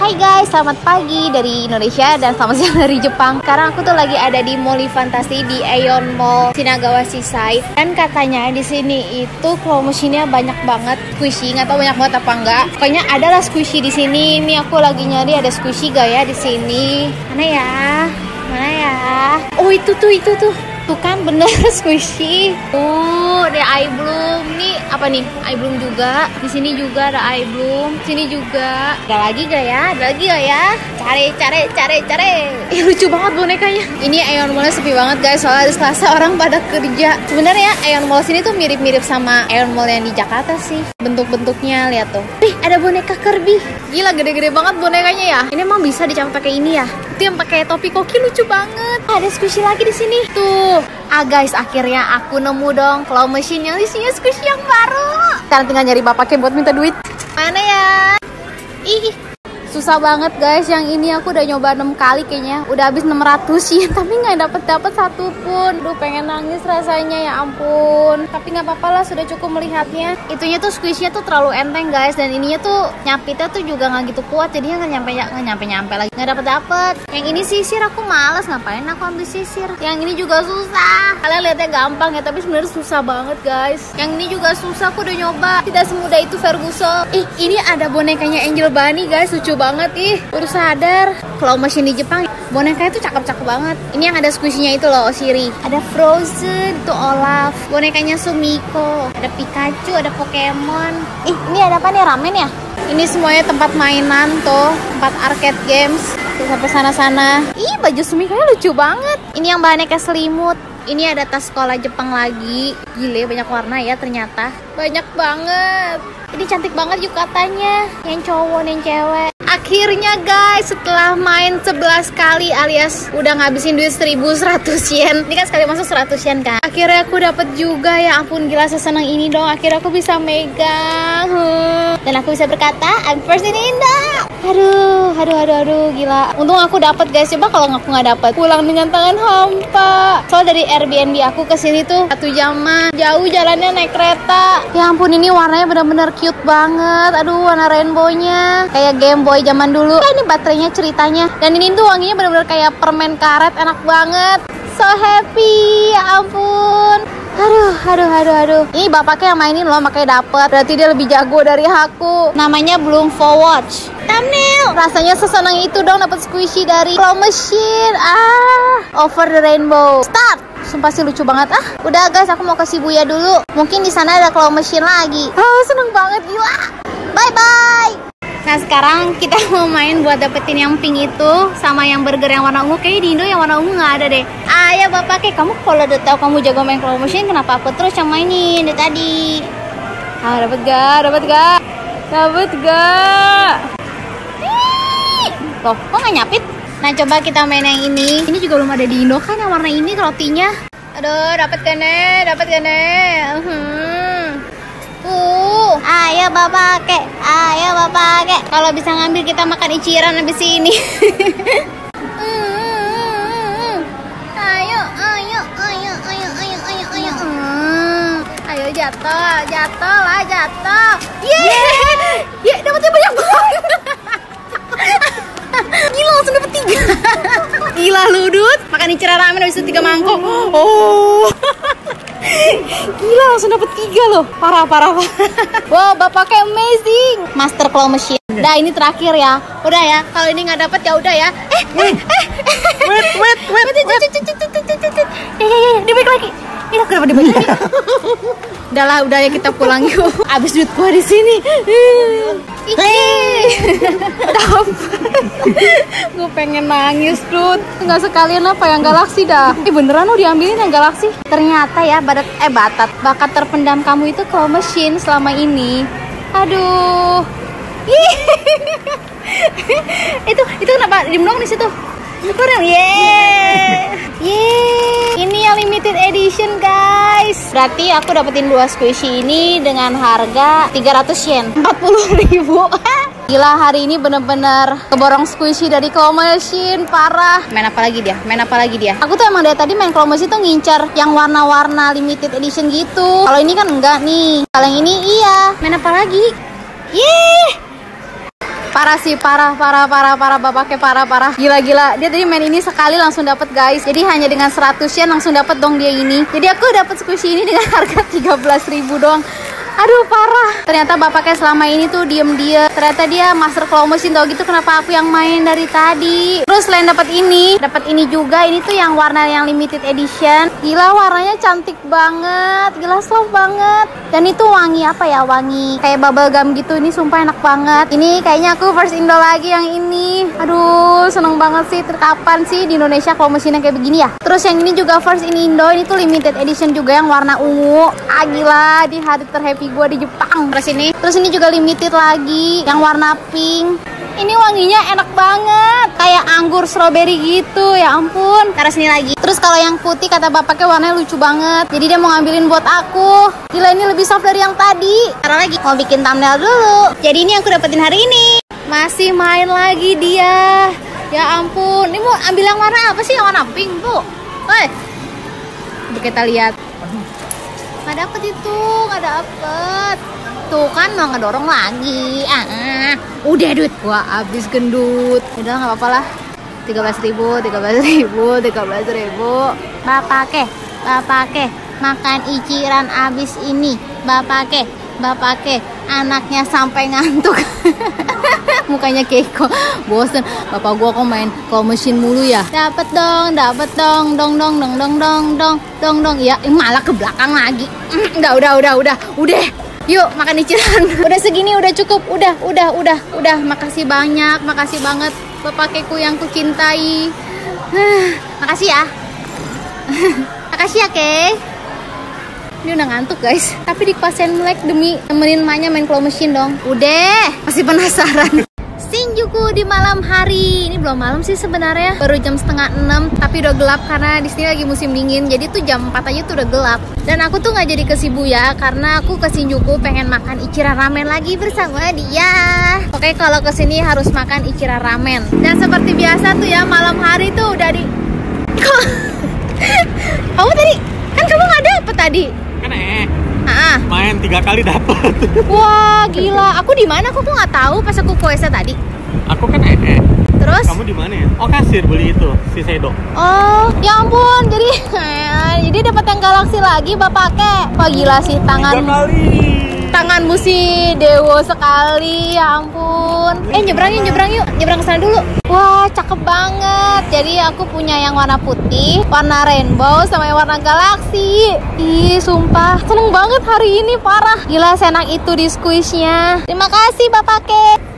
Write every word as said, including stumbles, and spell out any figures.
Hai guys, selamat pagi dari Indonesia dan selamat siang dari Jepang. Sekarang aku tuh lagi ada di Mall Fantasi di Aeon Mall Shinagawa Seaside. Dan katanya di sini itu claw machine-nya banyak banget, squishy. Nggak tahu banyak banget apa enggak. Pokoknya adalah squishy di sini. Ini aku lagi nyari ada squishy gak ya di sini. Mana ya? Mana ya? Oh itu tuh, itu tuh. Tuh kan bener squishy. Oh, ada eye bloom. Nih apa nih? Eye bloom juga. Di sini juga ada eye bloom. Sini juga. Ada lagi gak ya? Ada lagi gak ya? Cari, cari, cari, cari. Ih, lucu banget bonekanya. Ini Aeon Mall sepi banget guys. Soalnya di Selasa orang pada kerja. Sebenarnya Aeon Mall sini tuh mirip-mirip sama Aeon Mall yang di Jakarta sih. Bentuk-bentuknya lihat tuh. Ih, ada boneka Kirby. Gila gede-gede banget bonekanya ya. Ini emang bisa dicapai pakai ini ya. Itu yang pakai topi koki lucu banget. Ada squishy lagi di sini. Tuh. Ah guys, akhirnya aku nemu dong claw machine yang isinya squishy yang baru. Sekarang tinggal nyari bapaknya buat minta duit. Mana ya? Ih, susah banget guys. Yang ini aku udah nyoba enam kali kayaknya. Udah habis enam ratus yen, tapi nggak dapet-dapet satu pun. Duh, pengen nangis rasanya, ya ampun. Tapi nggak apa-apa lah, sudah cukup melihatnya. Itunya tuh squishy-nya tuh terlalu enteng guys. Dan ininya tuh nyapitnya tuh juga nggak gitu kuat. Jadinya nggak nyampe nggak nyampe nyampe lagi. Nggak dapet-dapet. Yang ini sisir aku males, ngapain aku ambil sisir. Yang ini juga susah. Kalian lihatnya gampang ya, tapi sebenarnya susah banget guys. Yang ini juga susah, aku udah nyoba. Tidak semudah itu Ferguson. Ih, ini ada bonekanya Angel Bunny guys, lucu banget ih. Baru sadar claw machine di Jepang bonekanya tuh cakep-cakep banget. Ini yang ada squishy-nya itu loh, Oshiri. Ada Frozen, itu Olaf. Bonekanya Sumiko. Ada Pikachu, ada Pokemon. Ih, ini ada apa nih, ramen ya? Ini semuanya tempat mainan tuh, tempat arcade games. Tuh sampai sana-sana. Ih, baju Sumiko-nya lucu banget. Ini yang bahannya kayak selimut. Ini ada tas sekolah Jepang lagi. Gile, banyak warna ya ternyata. Banyak banget. Ini cantik banget yukatanya. Yang cowok, yang cewek. Akhirnya guys, setelah main sebelas kali alias udah ngabisin duit seribu seratus yen. Ini kan sekali masuk seratus yen kan. Akhirnya aku dapet juga, ya ampun gila sesenang ini dong. Akhirnya aku bisa megang. Hmm. Dan aku bisa berkata, I'm first in Indo. Aduh, aduh, aduh, aduh, gila. Untung aku dapet guys. Coba kalau aku nggak dapet, pulang dengan tangan hampa. Soalnya dari Airbnb aku ke sini tuh satu jaman. Jauh jalannya naik kereta. Ya ampun, ini warnanya benar-benar cute banget. Aduh, warna rainbow-nya kayak Game Boy zaman dulu. Nah, ini baterainya ceritanya. Dan ini tuh wanginya benar-benar kayak permen karet, enak banget. So happy, ya ampun. Aduh, aduh, aduh, aduh. Ini bapaknya yang mainin loh, makanya dapet. Berarti dia lebih jago dari aku. Namanya Bloom for Watch. Thumbnail. Rasanya sesenang itu dong dapat squishy dari claw machine. Ah, over the rainbow. Start. Sumpah sih lucu banget. Ah, udah guys, aku mau ke Shibuya dulu. Mungkin di sana ada claw machine lagi. Ah, seneng banget gila. Bye bye. Nah sekarang kita mau main buat dapetin yang pink itu sama yang burger yang warna ungu. Kayaknya di Indo yang warna ungu nggak ada deh. Ayah bapak kayak kamu kalau udah tahu kamu jago main claw machine, kenapa aku terus yang mainin dari tadi? Ah, dapet gak? Dapet gak? Dapet gak? Loh, kok nggak nyapit? Nah coba kita main yang ini. Ini juga belum ada di Indo kan yang warna ini rotinya. Aduh, dapet gak nih? Dapet gak nih? Hmm. Uh, ayo bapak kek, ayo bapak kek. Kalau bisa ngambil kita makan iciran habis ini. hmm, ayo, ayo, ayo, ayo, ayo, ayo, ayo. Hmm, ayo jatuh, jatuh lah, jatuh. Yeay, yeah. Yeah, dapetnya banyak banget. Gila, langsung dapet tiga. Gila ludut, makan iciran ramen habis itu tiga mangkok. Oh. Gila, langsung dapet tiga loh. Parah, parah, parah. Wow, bapaknya amazing. Master claw machine. Nah, ini terakhir ya. Udah ya, kalau ini nggak dapet ya udah ya. Eh, eh, eh. Wait, wait, wait, wait. Ya, ya, ya, dibalik lagi. Ini kenapa dibalik lagi? Udah lah, udah ya kita pulang yuk. Abis duit gua di sini. Iki. Gue pengen nangis, Dut. Nggak sekalian apa yang galaksi dah. Eh beneran lo diambilin yang galaksi? Ternyata ya badat eh batat bakat terpendam kamu itu claw machine selama ini. Aduh. itu itu kenapa diem dong di situ? Kurang, yeay, yeay. Ini yang limited edition guys. Berarti aku dapetin dua squishy ini dengan harga tiga ratus yen, empat puluh ribu. Gila, hari ini bener-bener keborong squishy dari claw machine, parah. Main apa lagi dia? Main apa lagi dia? Aku tuh emang dari tadi main claw machine tuh ngincer yang warna-warna limited edition gitu. Kalau ini kan enggak nih. Kalau yang ini iya. Main apa lagi? Yeay. Parah sih, parah, parah, parah, parah, bapaknya parah, parah. Gila-gila. Dia tadi main ini sekali langsung dapat guys. Jadi hanya dengan seratus yen langsung dapat dong dia ini. Jadi aku dapat squishy ini dengan harga tiga belas ribu doang. Aduh parah. Ternyata bapaknya selama ini tuh diem-diem. Ternyata dia master claw machine tau gitu. Kenapa aku yang main dari tadi? Terus selain dapat ini, dapat ini juga. Ini tuh yang warna yang limited edition. Gila warnanya cantik banget. Gila soft banget. Dan itu wangi apa ya? Wangi kayak bubble gum gitu. Ini sumpah enak banget. Ini kayaknya aku first Indo lagi yang ini. Aduh seneng banget sih. Kapan sih di Indonesia claw machine yang kayak begini ya? Terus yang ini juga first in Indo. Ini tuh limited edition juga yang warna ungu. Ah gila di hari terhappy gue di Jepang. Terus ini, terus ini juga limited lagi yang warna pink. Ini wanginya enak banget, kayak anggur strawberry gitu. Ya ampun. Taruh sini lagi. Terus kalau yang putih kata bapaknya warnanya lucu banget. Jadi dia mau ngambilin buat aku. Gila ini lebih soft dari yang tadi. Taruh lagi. Mau bikin thumbnail dulu. Jadi ini yang aku dapetin hari ini. Masih main lagi dia. Ya ampun. Ini mau ambil yang warna apa sih? Yang warna pink tuh. Woi. Coba kita lihat. Nggak dapet itu, nggak dapet. Tuh kan mau ngedorong lagi. Ah, udah duit gua habis gendut. Udah nggak apa-apa lah. tiga belas ribu, tiga belas ribu, tiga belas ribu. Bapak ke, bapak ke, makan iciran abis ini. Bapak ke, bapak ke, anaknya sampai ngantuk. Mukanya keko, bosen. Bapak gua kok main claw machine mulu ya. Dapat dong, dapat dong, dong dong dong dong dong dong dong dong. Ya, malah ke belakang lagi. Udah, udah, udah, udah, udah. Yuk makan iciran. Udah segini, udah cukup. Udah, udah, udah, udah. Makasih banyak, makasih banget bapak keku yang ku cintai. Makasih ya. Makasih ya, Kek. Dia udah ngantuk guys. Tapi dipaksain melek demi temenin emaknya main claw machine dong. Udah, masih penasaran. Shinjuku di malam hari. Ini belum malam sih sebenarnya. Baru jam setengah enam. Tapi udah gelap karena di sini lagi musim dingin. Jadi tuh jam empat aja tuh udah gelap. Dan aku tuh nggak jadi ke Shibuya karena aku ke Shinjuku pengen makan Ichiran ramen lagi bersama dia. Oke kalau kesini harus makan Ichiran ramen. Dan seperti biasa tuh ya malam hari tuh udah di. Kamu tadi kan kamu nggak dapet tadi. Kan eh. Ah, main tiga kali dapet. Wah gila, aku di mana? Aku kok nggak tahu pas aku kuesa tadi. Aku kan eh. Terus? Kamu di mana ya? Oh kasir beli itu si Sedo. Oh ya ampun, jadi jadi dapat yang galaksi lagi bapak ke. Wah gila sih tangan. Tiga kali. Tanganmu sih dewo sekali, ya ampun. Eh nyebrang yuk, nyebrang yuk, nyebrang ke sana dulu. Wah cakep banget. Jadi aku punya yang warna putih, warna rainbow, sama yang warna galaksi. Ih sumpah, seneng banget hari ini parah. Gila senak itu di squishnya. Terima kasih bapak ke.